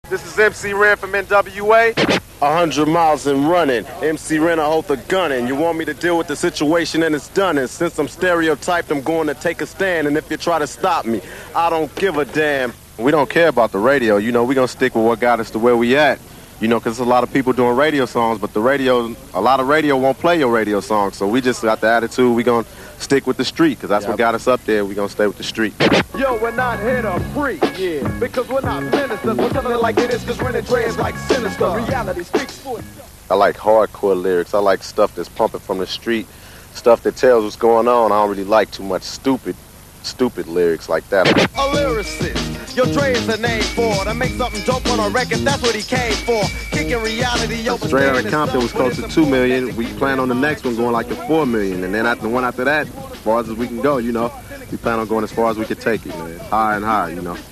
This is MC Ren from NWA. 100 miles and running. MC Ren, I hold the gun in. You want me to deal with the situation and it's done. And since I'm stereotyped, I'm going to take a stand. And if you try to stop me, I don't give a damn. We don't care about the radio. You know, we're going to stick with what got us to where we at. You know, because there's a lot of people doing radio songs, but a lot of radio won't play your radio songs. So we just got the attitude, we're going to stick with the street, because that's what got us up there. We're going to stay with the street. Yo, we're not here to freak, yeah, because we're not ministers. We're telling it like it is, because Ren and Dre is like sinister. Reality speaks for itself. I like hardcore lyrics. I like stuff that's pumping from the street, stuff that tells what's going on. I don't really like too much stupid lyrics like that. A lyricist. Yo, Dre is the name for to make something dope on a record. That's what he came for. Kicking reality. Yo, Straight Outta Compton was close to 2 million. We plan on the next one going like to 4 million, and then the one after that, as far as we can go, you know, we plan on going as far as we can take it, man. Higher and higher, you know.